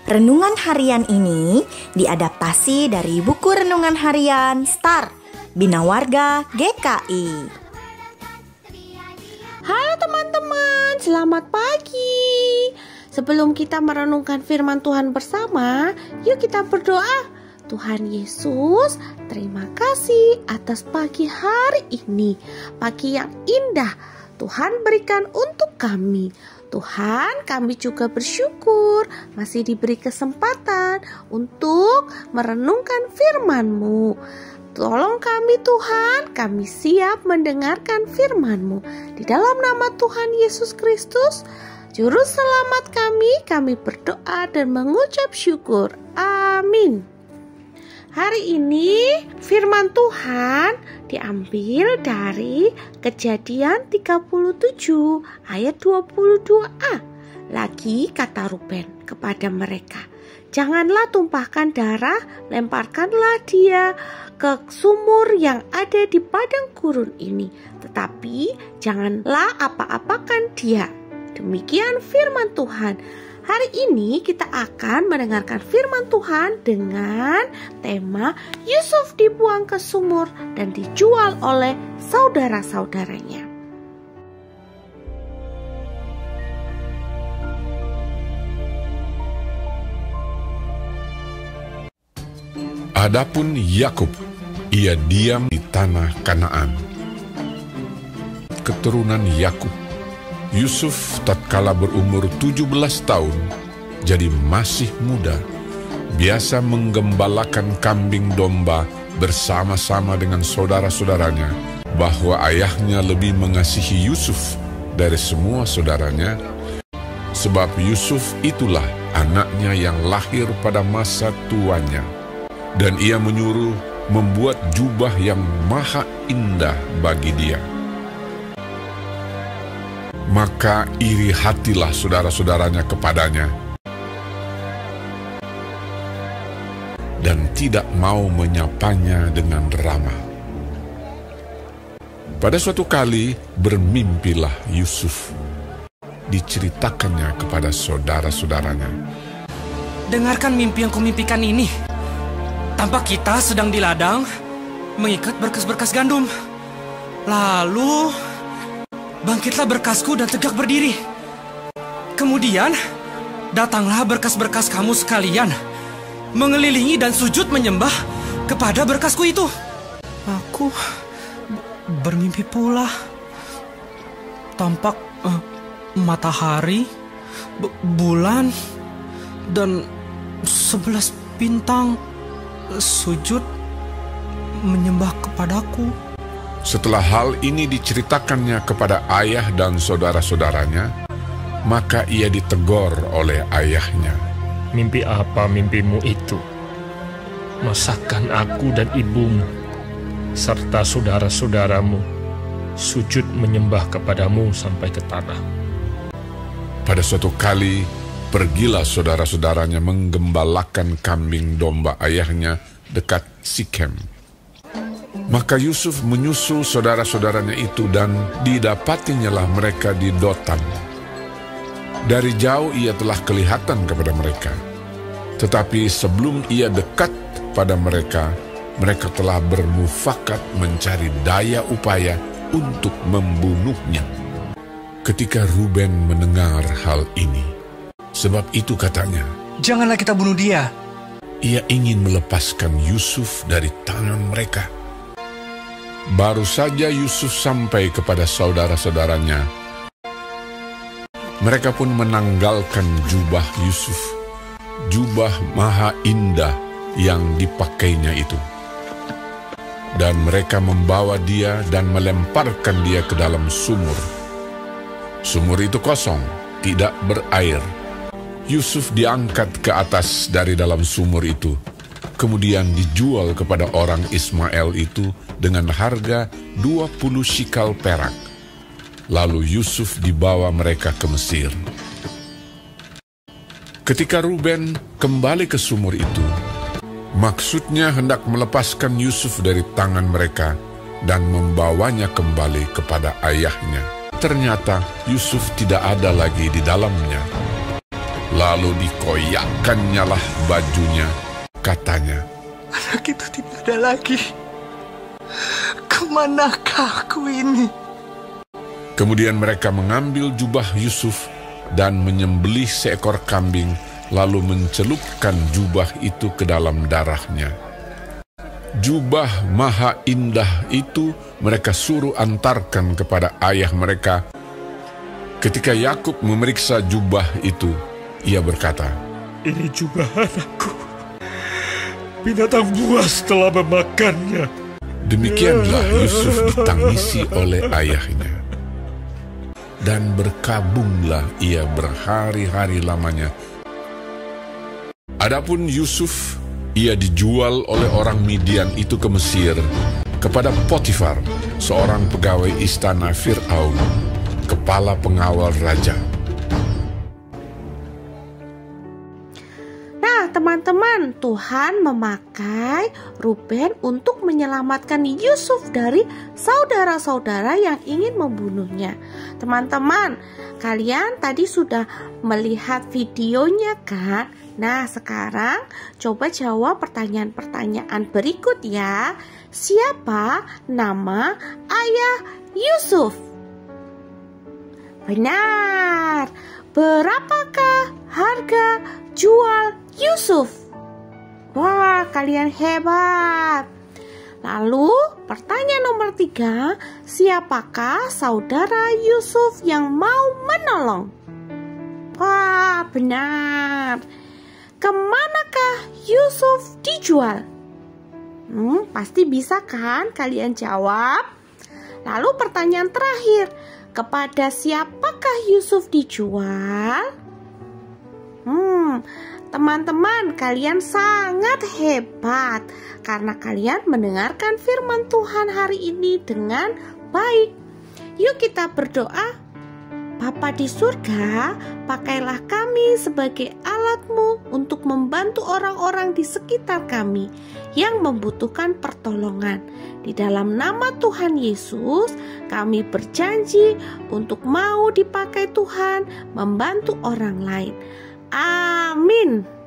Renungan harian ini diadaptasi dari buku renungan harian Star Bina Warga GKI. Halo teman-teman, selamat pagi. Sebelum kita merenungkan firman Tuhan bersama, yuk kita berdoa. Tuhan Yesus, terima kasih atas pagi hari ini, pagi yang indah Tuhan berikan untuk kami. Tuhan, kami juga bersyukur masih diberi kesempatan untuk merenungkan firman-Mu. Tolong kami Tuhan, kami siap mendengarkan firman-Mu. Di dalam nama Tuhan Yesus Kristus, Juru Selamat kami berdoa dan mengucap syukur. Amin. Hari ini firman Tuhan diambil dari Kejadian 37 ayat 22a. Lagi kata Ruben kepada mereka, janganlah tumpahkan darah, lemparkanlah dia ke sumur yang ada di padang gurun ini, tetapi janganlah apa-apakan dia. Demikian firman Tuhan. Hari ini kita akan mendengarkan firman Tuhan dengan tema Yusuf dibuang ke sumur dan dijual oleh saudara-saudaranya. Adapun Yakub, ia diam di tanah Kanaan. Keturunan Yakub, Yusuf tatkala berumur 17 tahun, jadi masih muda, biasa menggembalakan kambing domba bersama-sama dengan saudara-saudaranya, bahwa ayahnya lebih mengasihi Yusuf dari semua saudaranya, sebab Yusuf itulah anaknya yang lahir pada masa tuanya. Dan ia menyuruh membuat jubah yang maha indah bagi dia. Maka iri hatilah saudara-saudaranya kepadanya dan tidak mau menyapanya dengan ramah. Pada suatu kali bermimpilah Yusuf. Diceritakannya kepada saudara-saudaranya. Dengarkan mimpi yang kumimpikan ini. Tampak kita sedang di ladang mengikat berkas-berkas gandum. Lalu bangkitlah berkasku dan tegak berdiri. Kemudian datanglah berkas-berkas kamu sekalian, mengelilingi dan sujud menyembah kepada berkasku itu. Aku bermimpi pula. Tampak matahari, bulan, dan 11 bintang sujud menyembah kepadaku. Setelah hal ini diceritakannya kepada ayah dan saudara-saudaranya, maka ia ditegur oleh ayahnya. Mimpi apa mimpimu itu? Masakan aku dan ibumu serta saudara-saudaramu sujud menyembah kepadamu sampai ke tanah. Pada suatu kali, pergilah saudara-saudaranya menggembalakan kambing domba ayahnya dekat Sikem. Maka Yusuf menyusul saudara-saudaranya itu dan didapatinyalah mereka di Dotan. Dari jauh ia telah kelihatan kepada mereka. Tetapi sebelum ia dekat pada mereka, mereka telah bermufakat mencari daya upaya untuk membunuhnya. Ketika Ruben mendengar hal ini, sebab itu katanya, janganlah kita bunuh dia. Ia ingin melepaskan Yusuf dari tangan mereka. Baru saja Yusuf sampai kepada saudara-saudaranya, mereka pun menanggalkan jubah Yusuf, jubah maha indah yang dipakainya itu. Dan mereka membawa dia dan melemparkan dia ke dalam sumur. Sumur itu kosong, tidak berair. Yusuf diangkat ke atas dari dalam sumur itu, kemudian dijual kepada orang Ismail itu dengan harga 20 shikal perak. Lalu Yusuf dibawa mereka ke Mesir. Ketika Ruben kembali ke sumur itu, maksudnya hendak melepaskan Yusuf dari tangan mereka dan membawanya kembali kepada ayahnya. Ternyata Yusuf tidak ada lagi di dalamnya. Lalu dikoyakkannyalah bajunya, katanya, Anak itu tidak ada lagi. Kemanakah aku ini? Kemudian mereka mengambil jubah Yusuf dan menyembelih seekor kambing, lalu mencelupkan jubah itu ke dalam darahnya. Jubah maha indah itu mereka suruh antarkan kepada ayah mereka. Ketika Yakub memeriksa jubah itu, ia berkata, Ini jubah anakku. Binatang buas telah memakannya. Demikianlah Yusuf ditangisi oleh ayahnya. Dan berkabunglah ia berhari-hari lamanya. Adapun Yusuf, ia dijual oleh orang Midian itu ke Mesir, kepada Potifar, seorang pegawai istana Fir'aun, kepala pengawal raja. Teman-teman, Tuhan memakai Ruben untuk menyelamatkan Yusuf dari saudara-saudara yang ingin membunuhnya. Teman-teman, kalian tadi sudah melihat videonya kan? Nah, sekarang coba jawab pertanyaan-pertanyaan berikut ya. Siapa nama ayah Yusuf? Benar. Berapakah harga jual Yusuf? Wah, kalian hebat. Lalu pertanyaan nomor 3, siapakah saudara Yusuf yang mau menolong? Wah, benar. Kemanakah Yusuf dijual? Pasti bisa kan kalian jawab? Lalu pertanyaan terakhir, kepada siapakah Yusuf dijual? Teman-teman, kalian sangat hebat karena kalian mendengarkan firman Tuhan hari ini dengan baik. Yuk kita berdoa. Bapa di surga, pakailah kami sebagai alat-Mu untuk membantu orang-orang di sekitar kami yang membutuhkan pertolongan. Di dalam nama Tuhan Yesus, kami berjanji untuk mau dipakai Tuhan membantu orang lain. Amin.